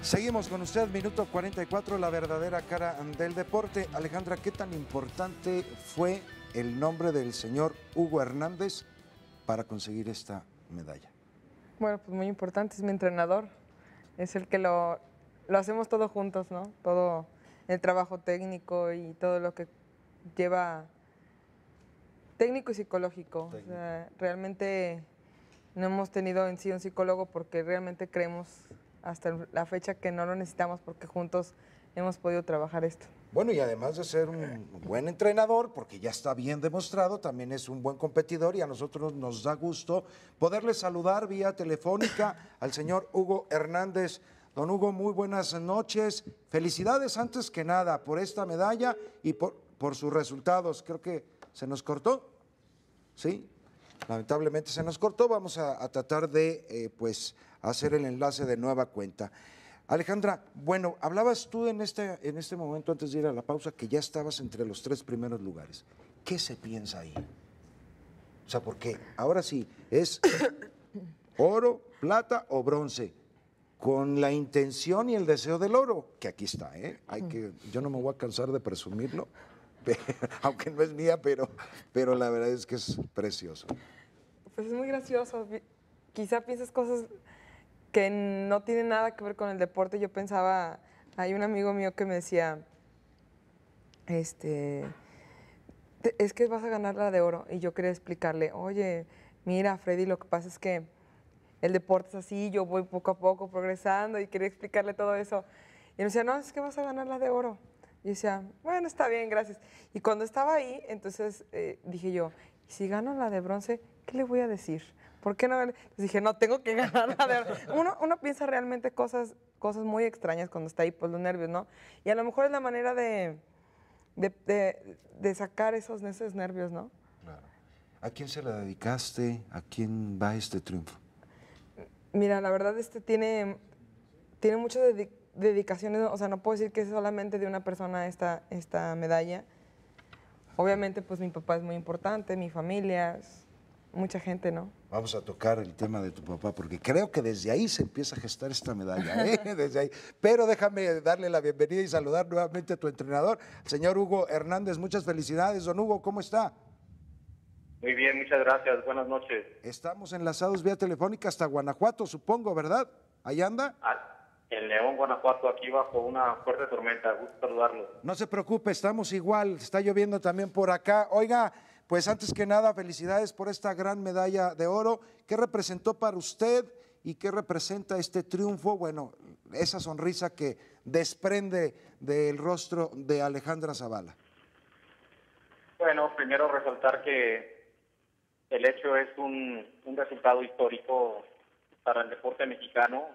Seguimos con usted, minuto 44, la verdadera cara del deporte. Alejandra, ¿qué tan importante fue el nombre del señor Hugo Hernández para conseguir esta medalla? Bueno, pues muy importante, es mi entrenador, es el que lo hacemos todo juntos, ¿no? Todo el trabajo técnico y todo lo que lleva técnico y psicológico. O sea, realmente no hemos tenido en sí un psicólogo porque realmente creemos hasta la fecha que no lo necesitamos porque juntos hemos podido trabajar esto. Bueno, y además de ser un buen entrenador, porque ya está bien demostrado, también es un buen competidor y a nosotros nos da gusto poderle saludar vía telefónica al señor Hugo Hernández. Don Hugo, muy buenas noches. Felicidades antes que nada por esta medalla y por sus resultados. Creo que se nos cortó, ¿sí? Lamentablemente se nos cortó. Vamos a tratar de pues hacer el enlace de nueva cuenta. Alejandra, bueno, hablabas tú en este momento, antes de ir a la pausa, que ya estabas entre los 3 primeros lugares. ¿Qué se piensa ahí? O sea, porque ahora sí, es oro, plata o bronce, con la intención y el deseo del oro, que aquí está, ¿eh? Yo no me voy a cansar de presumirlo, aunque no es mía, pero la verdad es que es precioso. Pues es muy gracioso. Quizá piensas cosas que no tienen nada que ver con el deporte. Yo pensaba, hay un amigo mío que me decía, es que vas a ganar la de oro. Y yo quería explicarle, oye, mira, Freddy, lo que pasa es que el deporte es así, yo voy poco a poco progresando y quería explicarle todo eso. Y me decía, no, es que vas a ganar la de oro. Y decía, bueno, está bien, gracias. Y cuando estaba ahí, entonces dije yo, ¿y si gano la de bronce, qué le voy a decir? ¿Por qué no? Entonces dije, no, tengo que ganar la de oro. Uno piensa realmente cosas muy extrañas cuando está ahí, pues los nervios, ¿no? Y a lo mejor es la manera de sacar esos nervios, ¿no? Claro. ¿A quién se la dedicaste? ¿A quién va este triunfo? Mira, la verdad tiene muchas dedicaciones, o sea, no puedo decir que es solamente de una persona esta medalla. Obviamente, pues mi papá es muy importante, mi familia, mucha gente, ¿no? Vamos a tocar el tema de tu papá, porque creo que desde ahí se empieza a gestar esta medalla, ¿eh? Desde ahí. Pero déjame darle la bienvenida y saludar nuevamente a tu entrenador, el señor Hugo Hernández. Muchas felicidades, don Hugo, ¿cómo está? Muy bien, muchas gracias. Buenas noches. Estamos enlazados vía telefónica hasta Guanajuato, supongo, ¿verdad? ¿Ahí anda? En León, Guanajuato, aquí bajo una fuerte tormenta. Gusto saludarlo. No se preocupe, estamos igual, está lloviendo también por acá. Oiga, pues antes que nada, felicidades por esta gran medalla de oro. ¿Qué representó para usted y qué representa este triunfo? Bueno, esa sonrisa que desprende del rostro de Alejandra Zavala. Bueno, primero resaltar que el hecho es un resultado histórico para el deporte mexicano.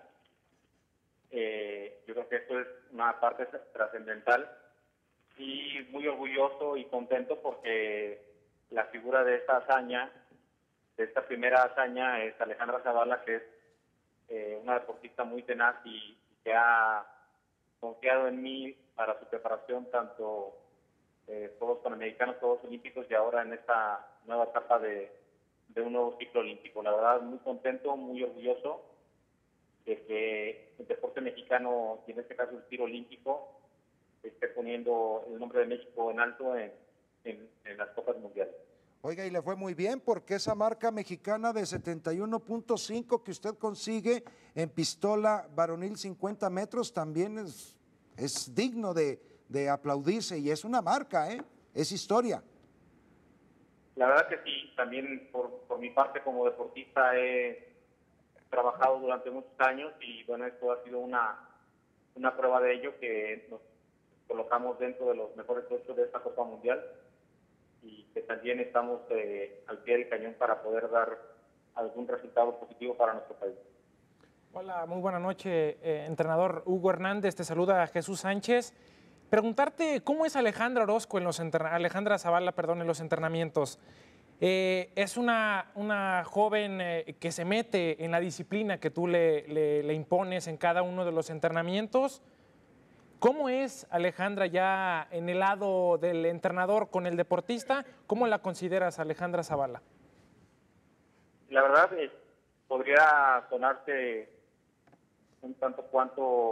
Yo creo que esto es una parte trascendental y muy orgulloso y contento porque la figura de esta hazaña, de esta primera hazaña, es Alejandra Zavala, que es una deportista muy tenaz y que ha confiado en mí para su preparación, tanto Juegos Panamericanos, Juegos Olímpicos y ahora en esta nueva etapa de un nuevo ciclo olímpico. La verdad, muy contento, muy orgulloso de que el deporte mexicano, y en este caso el tiro olímpico, esté poniendo el nombre de México en alto en las Copas Mundiales. Oiga, y le fue muy bien porque esa marca mexicana de 71.5 que usted consigue en pistola varonil 50 metros también es digno de aplaudirse y es una marca, ¿eh? Es historia. La verdad que sí, también por mi parte como deportista he trabajado durante muchos años y bueno, esto ha sido una prueba de ello, que nos colocamos dentro de los mejores 8 de esta Copa Mundial y que también estamos al pie del cañón para poder dar algún resultado positivo para nuestro país. Hola, muy buena noche, entrenador Hugo Hernández, te saluda Jesús Sánchez. Preguntarte cómo es Alejandra Orozco Alejandra Zavala, perdón, en los entrenamientos. Es una joven que se mete en la disciplina que tú le impones en cada uno de los entrenamientos. ¿Cómo es Alejandra ya en el lado del entrenador con el deportista? ¿Cómo la consideras, Alejandra Zavala? La verdad, podría sonarse un tanto cuanto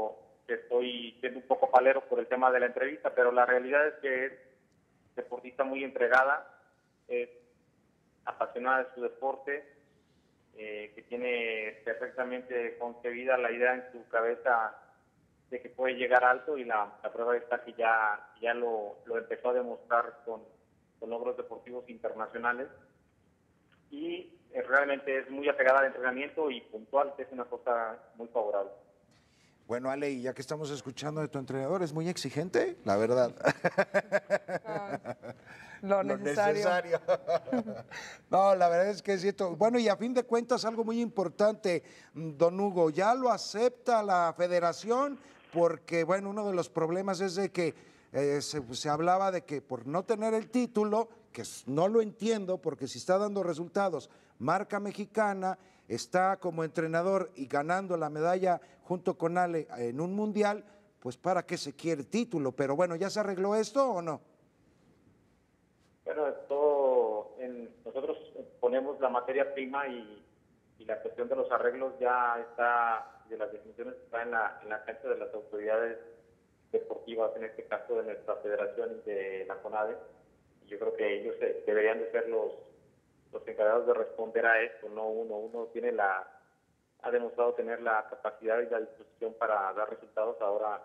que estoy siendo un poco palero por el tema de la entrevista, pero la realidad es que es deportista muy entregada, es apasionada de su deporte, que tiene perfectamente concebida la idea en su cabeza de que puede llegar alto, y la prueba está que ya lo empezó a demostrar con logros deportivos internacionales, y realmente es muy apegada al entrenamiento y puntual, que es una cosa muy favorable. Bueno, Ale, y ya que estamos escuchando de tu entrenador, es muy exigente, la verdad. Lo necesario. No, la verdad es que es cierto. Bueno, y a fin de cuentas, algo muy importante, don Hugo, ya lo acepta la federación, porque, bueno, uno de los problemas es de que se hablaba de que por no tener el título, que no lo entiendo, porque si está dando resultados, marca mexicana, está como entrenador y ganando la medalla junto con Ale en un mundial, pues ¿para qué se quiere título? Pero bueno, ¿ya se arregló esto o no? Bueno, nosotros ponemos la materia prima, y la cuestión de los arreglos ya está, de las definiciones está en la cancha de las autoridades deportivas, en este caso de nuestra federación y de la CONADE. Y yo creo que ellos deberían de ser los encargados de responder a esto, no uno. Uno ha demostrado tener la capacidad y la disposición para dar resultados. Ahora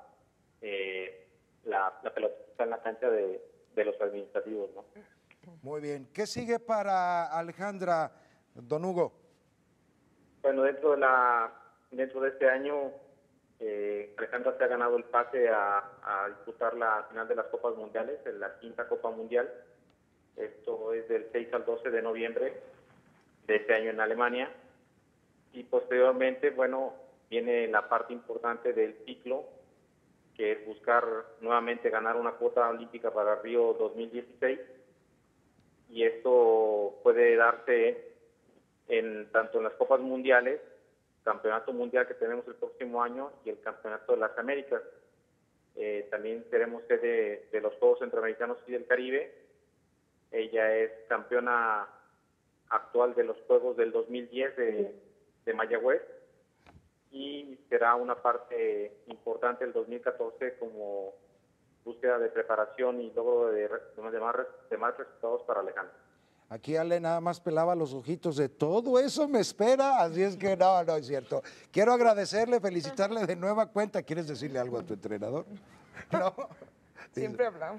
la pelota está en la cancha de los administrativos, ¿no? Muy bien. ¿Qué sigue para Alejandra, don Hugo? Bueno, dentro de este año, Alejandra se ha ganado el pase a disputar la final de las Copas Mundiales, en la 5ª Copa Mundial. Esto es del 6 al 12 de noviembre de este año en Alemania. Y posteriormente, bueno, viene la parte importante del ciclo, que es buscar nuevamente ganar una cuota olímpica para Río 2016. Y esto puede darse tanto en las Copas Mundiales, Campeonato Mundial que tenemos el próximo año, y el Campeonato de las Américas. También seremos sede de los Juegos Centroamericanos y del Caribe. Ella es campeona actual de los Juegos del 2010 de Mayagüez, y será una parte importante el 2014 como búsqueda de preparación y logro de más resultados para Alejandra. Aquí Ale nada más pelaba los ojitos de todo eso me espera, así es que no es cierto. Quiero agradecerle, felicitarle de nueva cuenta. ¿Quieres decirle algo a tu entrenador? ¿No? Siempre hablamos.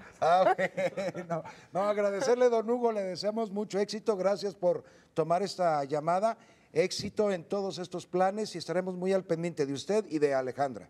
No, agradecerle, don Hugo, le deseamos mucho éxito, gracias por tomar esta llamada, éxito en todos estos planes, y estaremos muy al pendiente de usted y de Alejandra.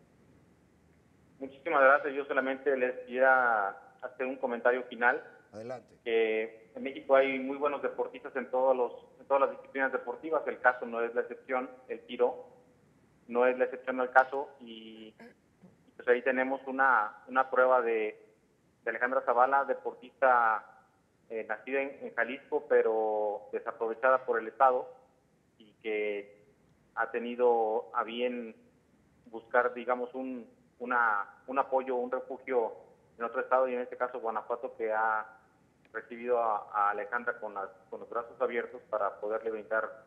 Muchísimas gracias. Yo solamente les quería hacer un comentario final. Adelante. Que en México hay muy buenos deportistas en todas las disciplinas deportivas. El caso no es la excepción, el tiro no es la excepción al caso, y pues ahí tenemos una prueba de Alejandra Zavala, deportista nacida en Jalisco, pero desaprovechada por el Estado, y que ha tenido a bien buscar, digamos, un apoyo, un refugio en otro estado, y en este caso Guanajuato, que ha recibido a Alejandra con los brazos abiertos para poderle brindar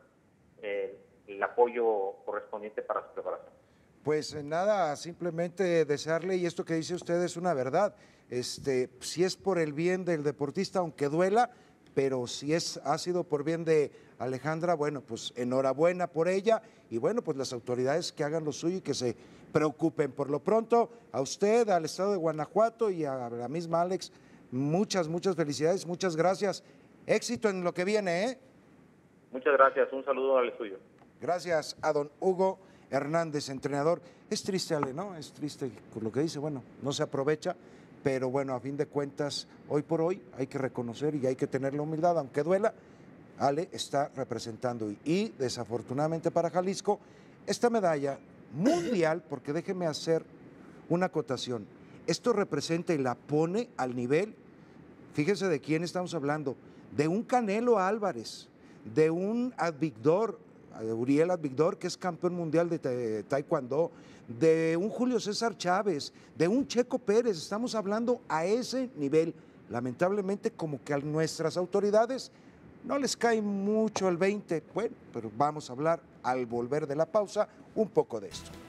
el apoyo correspondiente para su preparación. Pues nada, simplemente desearle, y esto que dice usted es una verdad, si es por el bien del deportista, aunque duela, pero si ha sido por bien de Alejandra, bueno, pues enhorabuena por ella, y bueno, pues las autoridades que hagan lo suyo y que se preocupen. Por lo pronto, a usted, al estado de Guanajuato y a la misma Alex, muchas felicidades, muchas gracias. Éxito en lo que viene, ¿eh? Muchas gracias, un saludo al estudio. Gracias a don Hugo Hernández, entrenador. Es triste, Ale, ¿no? Es triste por lo que dice, bueno, no se aprovecha, pero bueno, a fin de cuentas, hoy por hoy hay que reconocer y hay que tener la humildad, aunque duela, Ale está representando y desafortunadamente para Jalisco, esta medalla mundial, porque déjeme hacer una acotación, esto representa y la pone al nivel, fíjense de quién estamos hablando, de un Canelo Álvarez, de un Advictor, Uriel Advictor, que es campeón mundial de taekwondo, de un Julio César Chávez, de un Checo Pérez, estamos hablando a ese nivel. Lamentablemente, como que a nuestras autoridades no les cae mucho el 20, bueno, pero vamos a hablar al volver de la pausa un poco de esto.